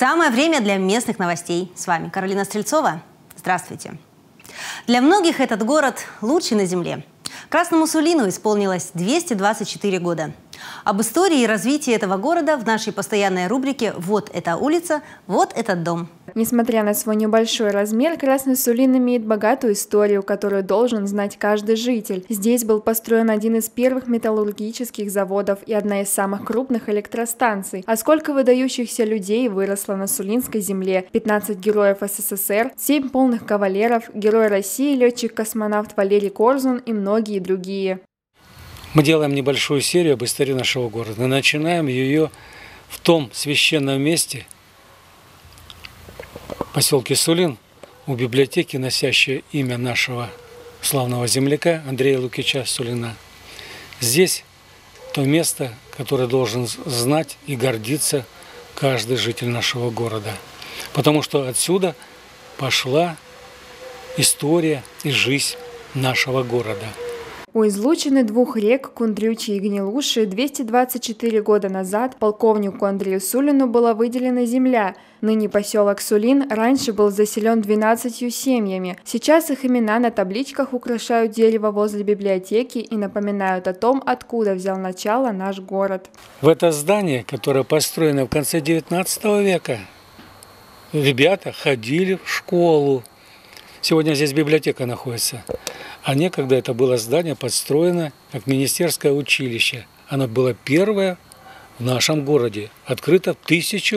Самое время для местных новостей. С вами Каролина Стрельцова. Здравствуйте. Для многих этот город лучший на земле. Красному Сулину исполнилось 224 года. Об истории и развитии этого города в нашей постоянной рубрике «Вот эта улица, вот этот дом». Несмотря на свой небольшой размер, Красный Сулин имеет богатую историю, которую должен знать каждый житель. Здесь был построен один из первых металлургических заводов и одна из самых крупных электростанций. А сколько выдающихся людей выросло на Сулинской земле: 15 героев СССР, 7 полных кавалеров, герой России, летчик-космонавт Валерий Корзун и многие другие. Мы делаем небольшую серию об истории нашего города. Начинаем ее в том священном месте, в поселке Сулин, у библиотеки, носящей имя нашего славного земляка Андрея Лукича Сулина. Здесь то место, которое должен знать и гордиться каждый житель нашего города. Потому что отсюда пошла история и жизнь нашего города. У излучины двух рек Кундрючи и Гнилуши 224 года назад полковнику Андрею Сулину была выделена земля. Ныне поселок Сулин раньше был заселен 12 семьями. Сейчас их имена на табличках украшают дерево возле библиотеки и напоминают о том, откуда взял начало наш город. В это здание, которое построено в конце 19 века, ребята ходили в школу. Сегодня здесь библиотека находится. А некогда это было здание построено как министерское училище. Оно было первое в нашем городе, открыто в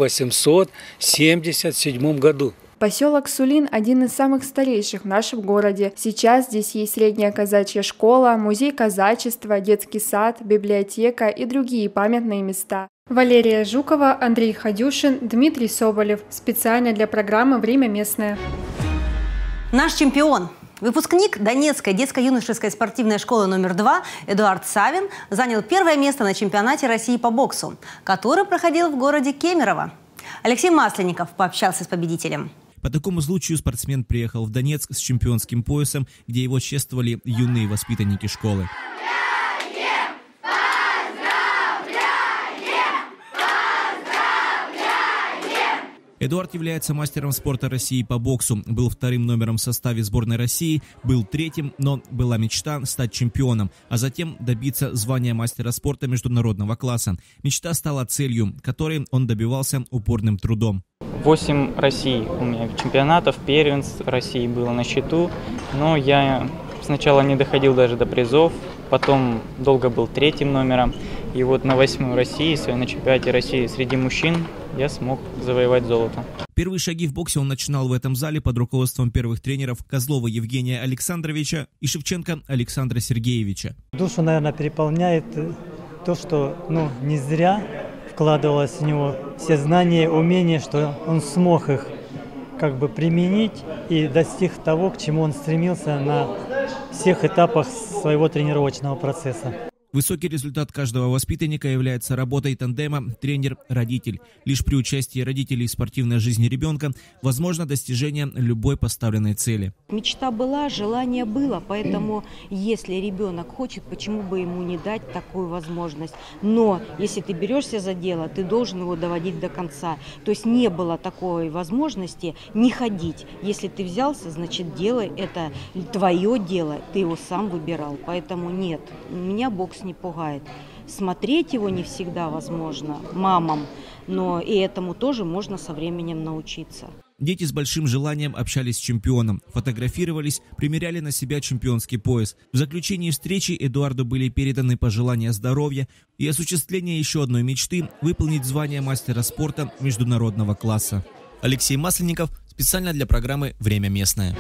1877 году. Поселок Сулин – один из самых старейших в нашем городе. Сейчас здесь есть средняя казачья школа, музей казачества, детский сад, библиотека и другие памятные места. Валерия Жукова, Андрей Ходюшин, Дмитрий Соболев. Специально для программы «Время местное». Наш чемпион. Выпускник Донецкой детско-юношеской спортивной школы номер 2 Эдуард Савин занял первое место на чемпионате России по боксу, который проходил в городе Кемерово. Алексей Масленников пообщался с победителем. По такому случаю спортсмен приехал в Донецк с чемпионским поясом, где его чествовали юные воспитанники школы. Эдуард является мастером спорта России по боксу, был вторым номером в составе сборной России, был третьим, но была мечта стать чемпионом, а затем добиться звания мастера спорта международного класса. Мечта стала целью, которой он добивался упорным трудом. 8 России у меня чемпионатов, первенств России было на счету, но я сначала не доходил даже до призов, потом долго был третьим номером, и вот на 8 России, на чемпионате России среди мужчин, я смог завоевать золото. Первые шаги в боксе он начинал в этом зале под руководством первых тренеров Козлова Евгения Александровича и Шевченко Александра Сергеевича. Душу, наверное, переполняет то, что не зря вкладывалось в него все знания, умения, что он смог их применить и достиг того, к чему он стремился на всех этапах своего тренировочного процесса. Высокий результат каждого воспитанника является работой тандема тренер-родитель. Лишь при участии родителей в спортивной жизни ребенка возможно достижение любой поставленной цели. Мечта была, желание было, поэтому если ребенок хочет, почему бы ему не дать такую возможность. Но если ты берешься за дело, ты должен его доводить до конца. То есть не было такой возможности не ходить. Если ты взялся, значит делай, это твое дело, ты его сам выбирал. Поэтому нет, меня бокс не пугает. Смотреть его не всегда возможно мамам, но и этому тоже можно со временем научиться. Дети с большим желанием общались с чемпионом, фотографировались, примеряли на себя чемпионский пояс. В заключении встречи Эдуарду были переданы пожелания здоровья и осуществления еще одной мечты – выполнить звание мастера спорта международного класса. Алексей Масленников специально для программы «Время местное».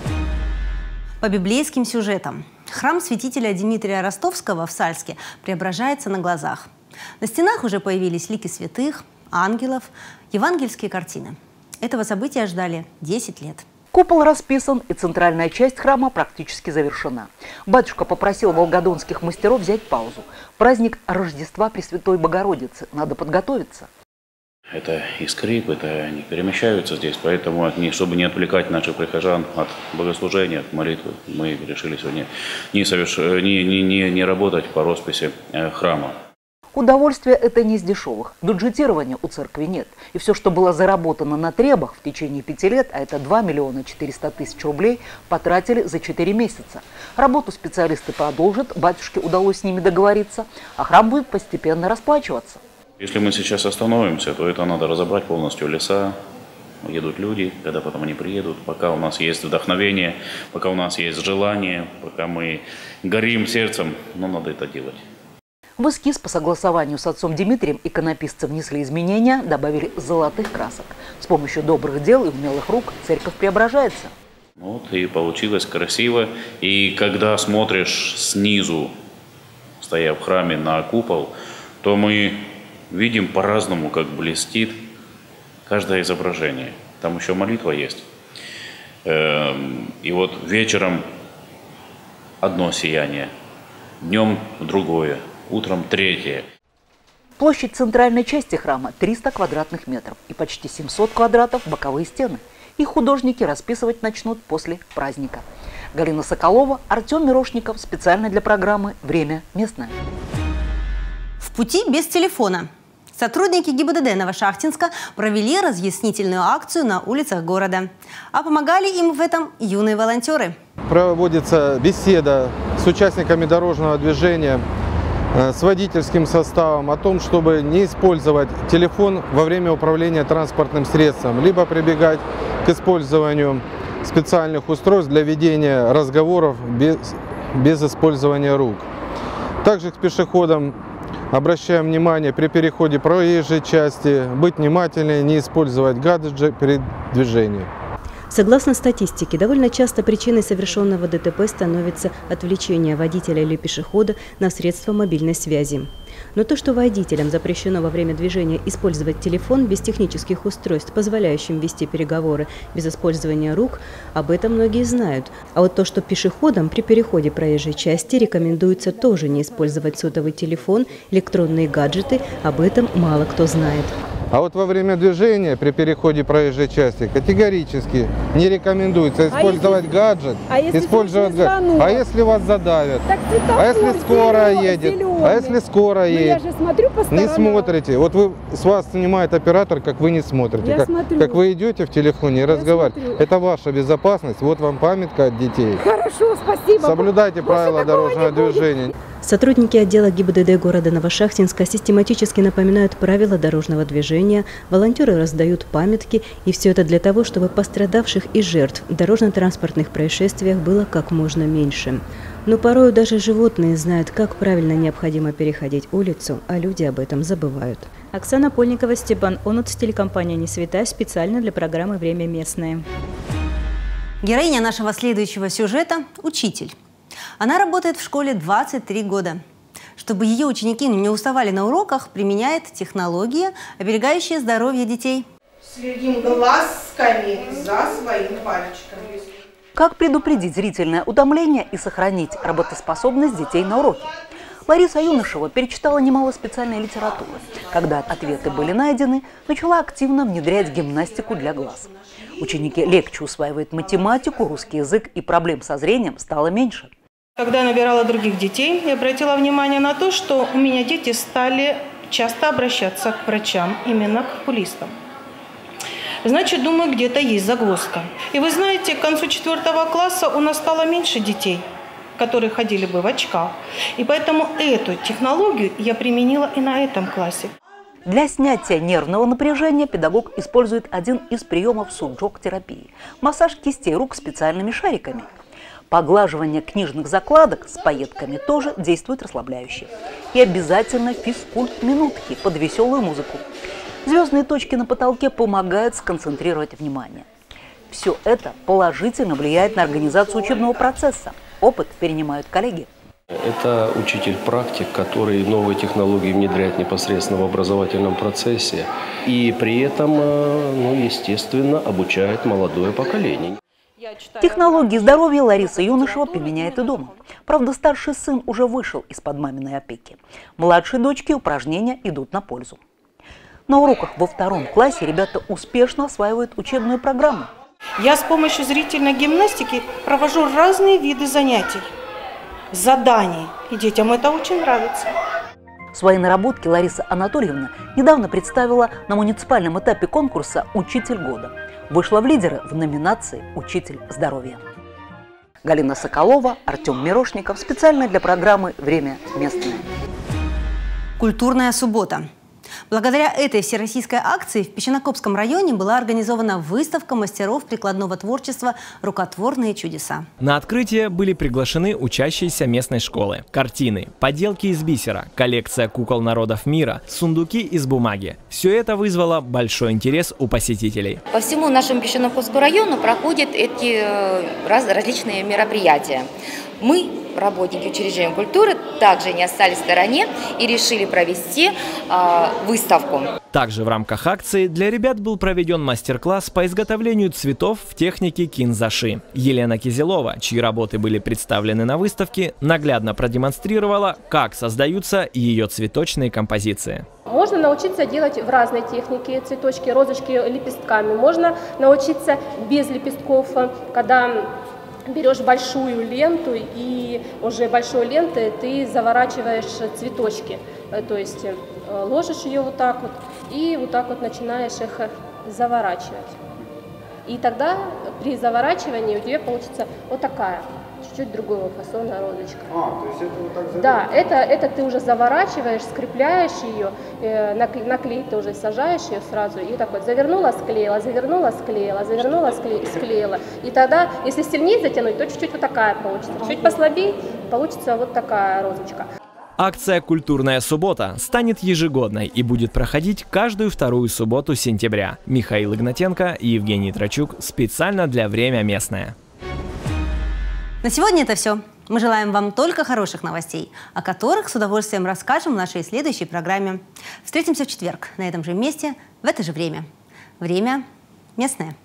По библейским сюжетам. Храм святителя Димитрия Ростовского в Сальске преображается на глазах. На стенах уже появились лики святых, ангелов, евангельские картины. Этого события ждали 10 лет. Купол расписан, и центральная часть храма практически завершена. Батюшка попросил волгодонских мастеров взять паузу. Праздник Рождества Пресвятой Богородицы. Надо подготовиться. Это и скрип, это они перемещаются здесь, поэтому, чтобы не отвлекать наших прихожан от богослужения, от молитвы, мы решили сегодня не работать по росписи храма. Удовольствие это не из дешевых. Бюджетирования у церкви нет. И все, что было заработано на требах в течение 5 лет, а это 2 миллиона 400 тысяч рублей, потратили за 4 месяца. Работу специалисты продолжат, батюшке удалось с ними договориться, а храм будет постепенно расплачиваться. Если мы сейчас остановимся, то это надо разобрать полностью леса. Едут люди, когда потом они приедут, пока у нас есть вдохновение, пока у нас есть желание, пока мы горим сердцем, но надо это делать. В эскиз по согласованию с отцом Дмитрием иконописцы внесли изменения, добавили золотых красок. С помощью добрых дел и умелых рук церковь преображается. Вот и получилось красиво. И когда смотришь снизу, стоя в храме на купол, то мы видим по-разному, как блестит каждое изображение. Там еще молитва есть. И вот вечером одно сияние, днем другое. Утром третье. Площадь центральной части храма 300 квадратных метров и почти 700 квадратов боковые стены. Их художники расписывать начнут после праздника. Галина Соколова, Артем Мирошников. Специально для программы «Время местное». В пути без телефона. Сотрудники ГИБДД Новошахтинска провели разъяснительную акцию на улицах города. А помогали им в этом юные волонтеры. Проводится беседа с участниками дорожного движения, с водительским составом о том, чтобы не использовать телефон во время управления транспортным средством, либо прибегать к использованию специальных устройств для ведения разговоров без использования рук. Также к пешеходам обращаем внимание при переходе проезжей части, быть внимательнее, не использовать гаджеты при движении. Согласно статистике, довольно часто причиной совершенного ДТП становится отвлечение водителя или пешехода на средства мобильной связи. Но то, что водителям запрещено во время движения использовать телефон без технических устройств, позволяющим вести переговоры без использования рук, об этом многие знают. А вот то, что пешеходам при переходе проезжей части рекомендуется тоже не использовать сотовый телефон, электронные гаджеты, об этом мало кто знает. А вот во время движения при переходе проезжей части категорически не рекомендуется использовать гаджет. А если вас задавят? А если скоро едет? А если скоро едет? Не смотрите. Вот с вас снимает оператор, как вы не смотрите. Как вы идете в телефоне и разговариваете. Это ваша безопасность. Вот вам памятка от детей. Хорошо, спасибо. Соблюдайте правила дорожного движения. Сотрудники отдела ГИБДД города Новошахтинска систематически напоминают правила дорожного движения, волонтеры раздают памятки, и все это для того, чтобы пострадавших и жертв в дорожно-транспортных происшествиях было как можно меньше. Но порой даже животные знают, как правильно необходимо переходить улицу, а люди об этом забывают. Оксана Польникова, Степан Онут, телекомпания «Не святая», специально для программы «Время местное». Героиня нашего следующего сюжета – учитель. Она работает в школе 23 года. Чтобы ее ученики не уставали на уроках, применяет технологии, оберегающие здоровье детей. Следим глазками за своим пальчиком. Как предупредить зрительное утомление и сохранить работоспособность детей на уроке? Лариса Юношева перечитала немало специальной литературы. Когда ответы были найдены, начала активно внедрять гимнастику для глаз. Ученики легче усваивают математику, русский язык, и проблем со зрением стало меньше. Когда я набирала других детей, я обратила внимание на то, что у меня дети стали часто обращаться к врачам, именно к окулистам. Значит, думаю, где-то есть загвоздка. И вы знаете, к концу 4 класса у нас стало меньше детей, которые ходили бы в очках. И поэтому эту технологию я применила и на этом классе. Для снятия нервного напряжения педагог использует один из приемов суджок-терапии – массаж кистей рук специальными шариками. Поглаживание книжных закладок с пайетками тоже действует расслабляюще. И обязательно физкульт-минутки под веселую музыку. Звездные точки на потолке помогают сконцентрировать внимание. Все это положительно влияет на организацию учебного процесса. Опыт перенимают коллеги. Это учитель-практик, который новые технологии внедряет непосредственно в образовательном процессе. И при этом, естественно, обучает молодое поколение. Технологии здоровья Лариса Юношева применяет и дома. Правда, старший сын уже вышел из-под маминой опеки. Младшей дочке упражнения идут на пользу. На уроках во 2 классе ребята успешно осваивают учебную программу. Я с помощью зрительной гимнастики провожу разные виды занятий, заданий. И детям это очень нравится. Свои наработки Лариса Анатольевна недавно представила на муниципальном этапе конкурса «Учитель года». Вышла в лидеры в номинации «Учитель здоровья». Галина Соколова, Артем Мирошников. Специально для программы «Время местное». Культурная суббота. Благодаря этой всероссийской акции в Песчанокопском районе была организована выставка мастеров прикладного творчества «Рукотворные чудеса». На открытие были приглашены учащиеся местной школы. Картины, поделки из бисера, коллекция кукол народов мира, сундуки из бумаги. Все это вызвало большой интерес у посетителей. По всему нашему Песчанокопскому району проходят эти различные мероприятия. Мы, работники учреждения культуры, также не остались в стороне и решили провести выставку. Также в рамках акции для ребят был проведен мастер-класс по изготовлению цветов в технике кинзаши. Елена Кизелова, чьи работы были представлены на выставке, наглядно продемонстрировала, как создаются ее цветочные композиции. Можно научиться делать в разной технике цветочки, розочки лепестками. Можно научиться без лепестков, когда берешь большую ленту и уже большой лентой ты заворачиваешь цветочки. То есть ложишь ее вот так вот и вот так вот начинаешь их заворачивать. И тогда при заворачивании у тебя получится вот такая, чуть-чуть другого фасона розочка. То есть это вот так завернуть? Да, это ты уже заворачиваешь, скрепляешь ее, на клей ты уже сажаешь ее сразу, и так вот завернула, склеила, завернула, склеила, завернула, склеила. И тогда, если сильнее затянуть, то чуть-чуть вот такая получится. Чуть послабее, получится вот такая розочка. Акция «Культурная суббота» станет ежегодной и будет проходить каждую вторую субботу сентября. Михаил Игнатенко и Евгений Трачук специально для «Время местное». На сегодня это все. Мы желаем вам только хороших новостей, о которых с удовольствием расскажем в нашей следующей программе. Встретимся в четверг на этом же месте, в это же время. Время местное.